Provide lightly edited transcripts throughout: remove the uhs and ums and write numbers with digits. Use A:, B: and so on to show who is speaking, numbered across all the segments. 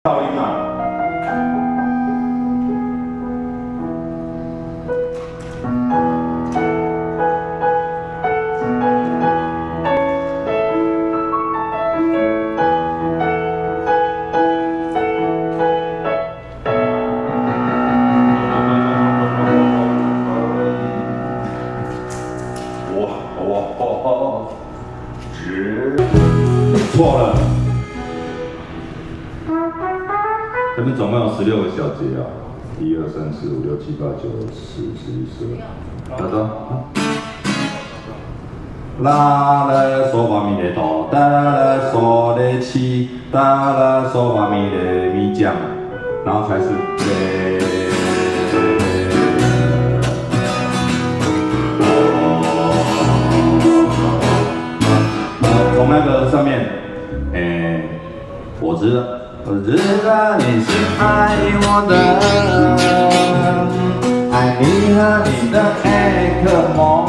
A: 噪音啊！错了。 这边总共有16个小节啊，1、2、3、4、5、6、7、8、9、10、11、12。好的。啦啦嗦发咪来哆，哒啦嗦来西，哒啦嗦发咪来咪降，然后才是嘞。从那个上面，我知道。 我知道你是爱我的，爱你和你的艾克梦。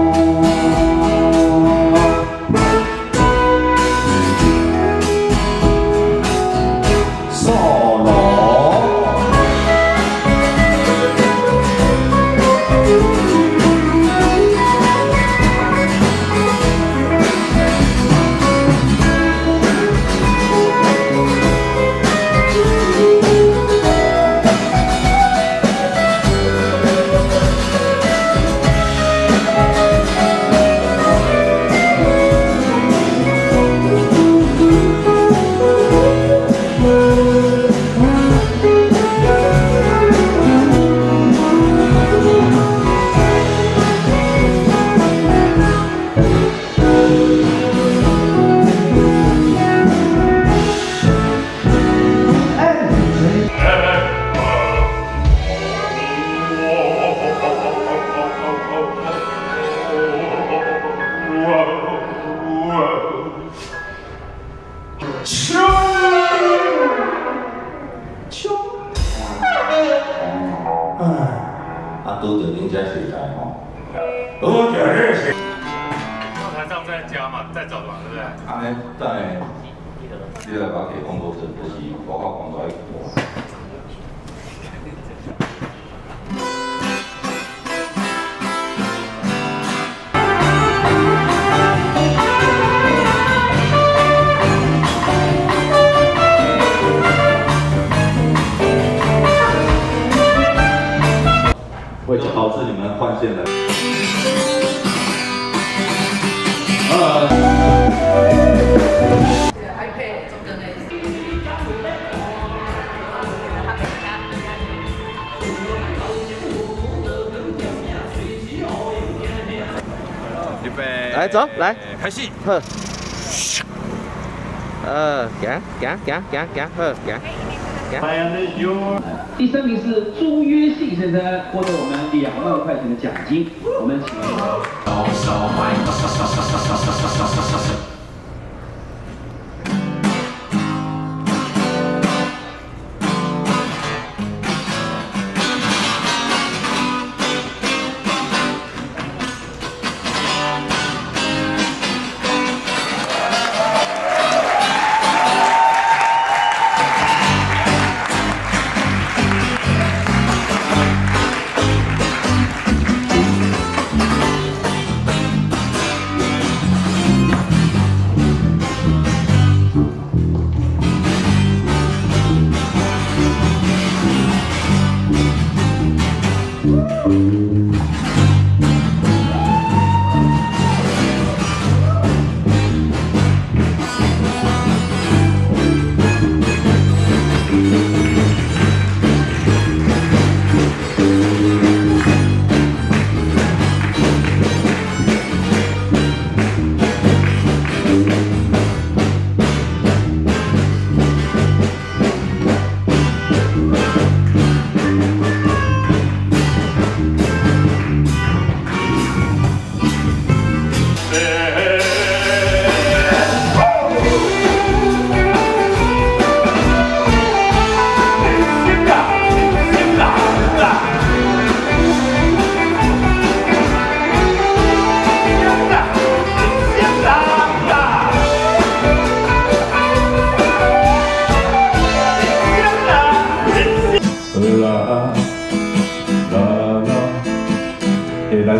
A: 都得人家谁来哦？都得人谁？
B: 后台上再加嘛，再走嘛，对不对？
A: 安尼在，你来把给工作者，就是我靠工作来做。会导致你们换线的。
C: 预备，
D: 来走，来，
C: 开戏。
D: 呵，行，呵，行。
E: 第3名是朱约信先生，获得我们2万块钱的奖金。我们请。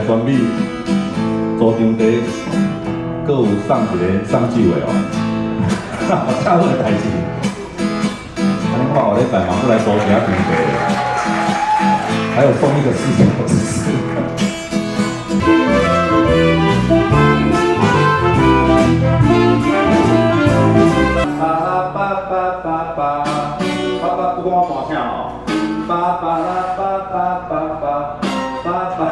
A: 选美，组场地，搁有送酒的哦，恰好的代志。安尼看我礼拜嘛，过来组其他场地，还有送一个4小时。不管我大声哦，巴巴拉巴巴巴巴巴巴。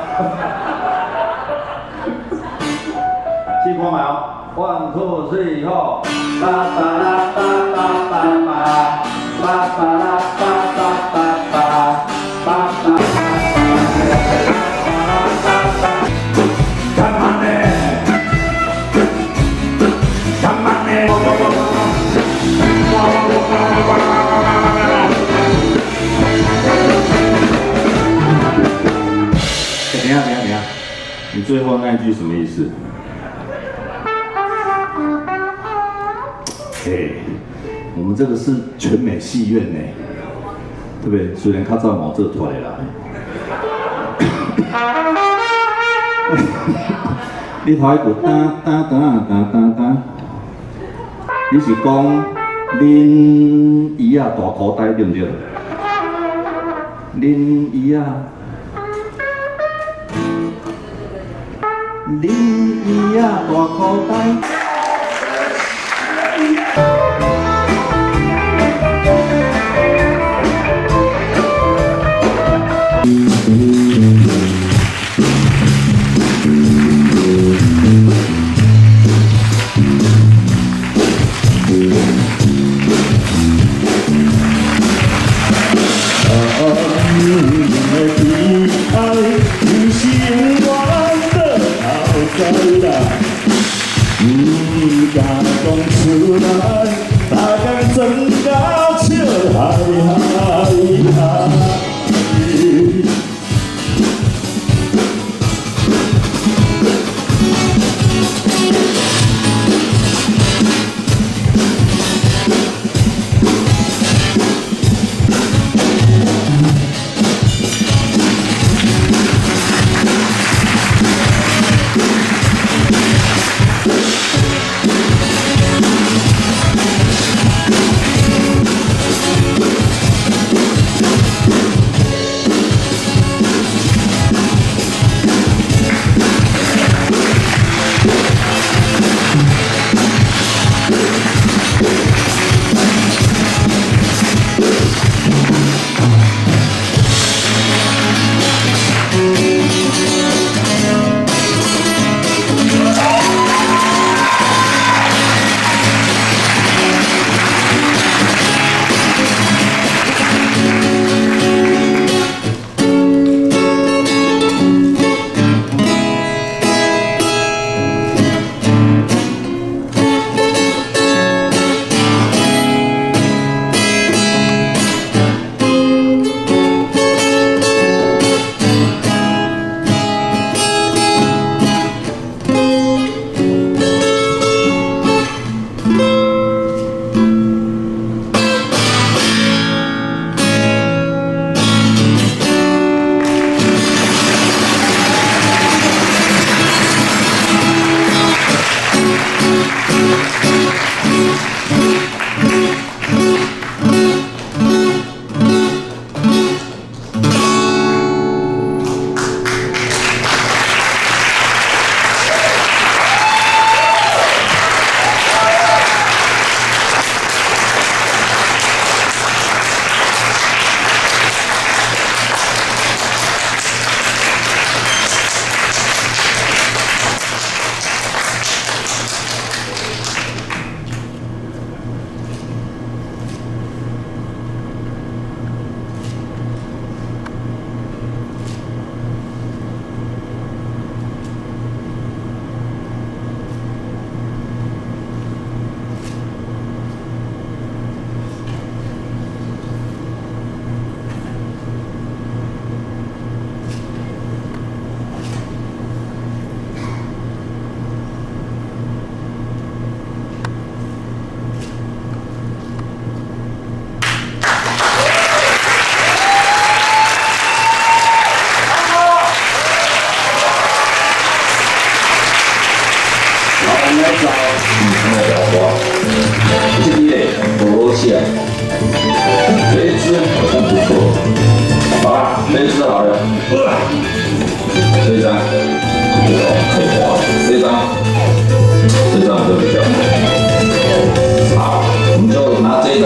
A: 试看卖哦，1、2、3，好，巴巴拉巴巴巴巴，巴巴拉巴巴巴巴，巴巴。Come on in, come on in. 等一下，你最后那一句什么意思？我们这个是全美戏院呢，对不对？虽然较早冇做出来啦。你头一句哒，你是讲恁姨啊大口袋对不对？恁姨啊。恁姨啊大口袋。敢讲出来，大家真高笑，嗨。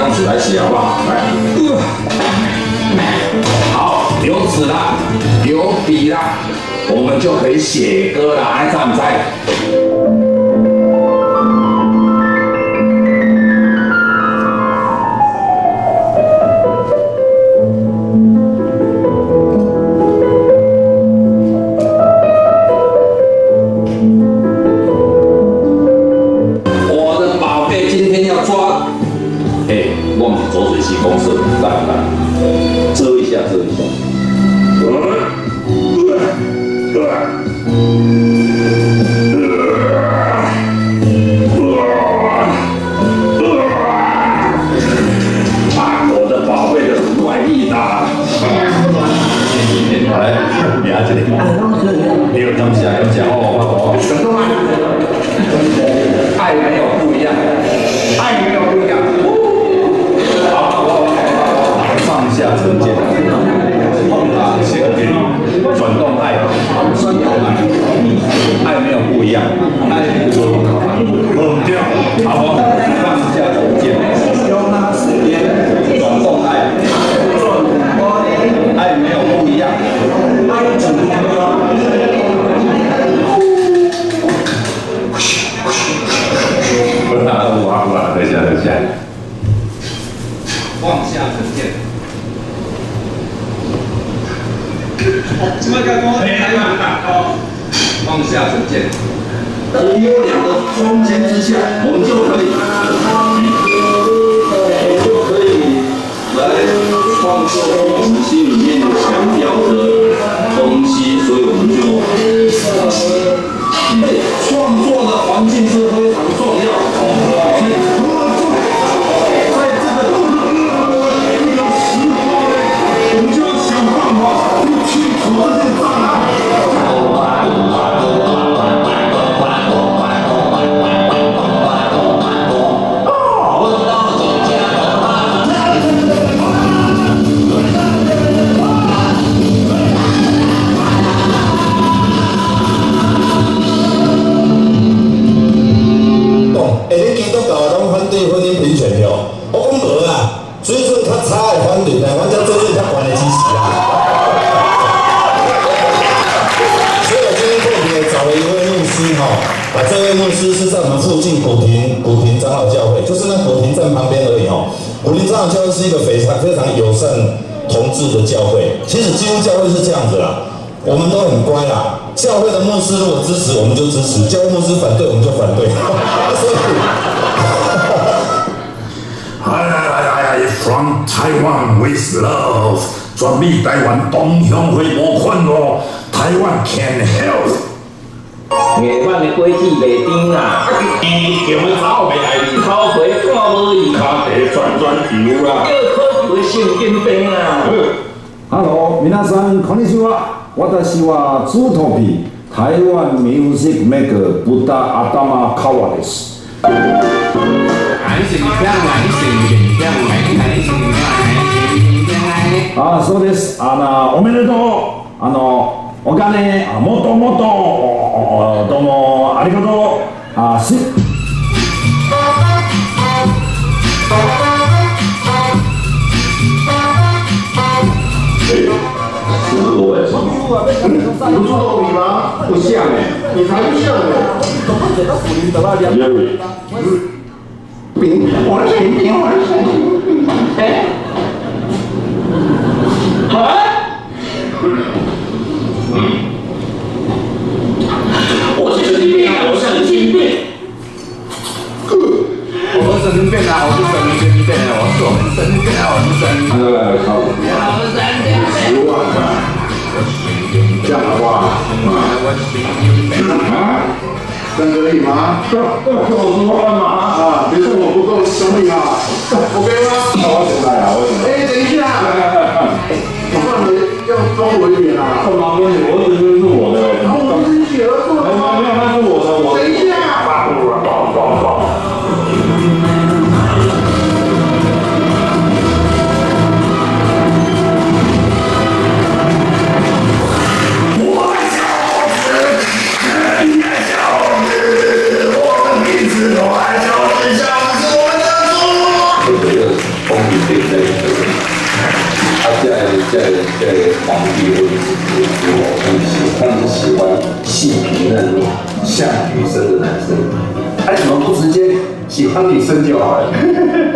D: 样子来写好不好？来，好，有纸啦，有笔啦，我们就可以写歌啦，爱在不在？公司来，遮一下，遮一下。我的宝贝的怪力大。来，你这里，你有东西啊？有讲哦。爱没有不一样，爱没有不一样。放下成见，先给转动爱，爱没有不一样，爱好，放下成见，转动爱，爱没有不一样。等一下，放下成见。放下成见，优良的中间之下，我们就可以来创作我们心里面想表的东西，所以我们就创作的环境是非常重要。这位牧师是在我们附近古亭长老教会，就是那古亭站旁边而已哦。古亭长老教会是一个非常友善同志的教会，其实基督教会是这样子啦，我们都很乖啦。教会的牧师如果支持，我们就支持；教会牧师反对，我们就反对。所以，From Taiwan with love， 全美台湾同乡会无款哦，台湾 can help。
F: 夜晚的果子袂甜啦，叫我草袂爱你，草皮看无伊，脚底转油啦，叫考球的神经病啦。
G: Hello， 皆さんこんにちは。私はツートピー台湾ミュージックメーカーブタ頭川です。あ、そうです。おめでとう。お金もっともっとどうもありがとう。
D: 你不做你吗？不像哎，你才不像哎。饼，我的神经，我的神经。哎，我是神经病啊！我神经病。我神经病啊！我是神经病啊！我是神经病啊！我是神经病。来，好。10万啊！这样的话，真可以吗？我说干嘛啊？别说我不够兄弟啊 ，OK 吗？我现在啊，我现在。哎，等一下，我认为要装文员啊。干嘛？我儿子是我的，然后我是女儿做的吗？没有，那是我的，我。等一下。
H: 欢女生就好了。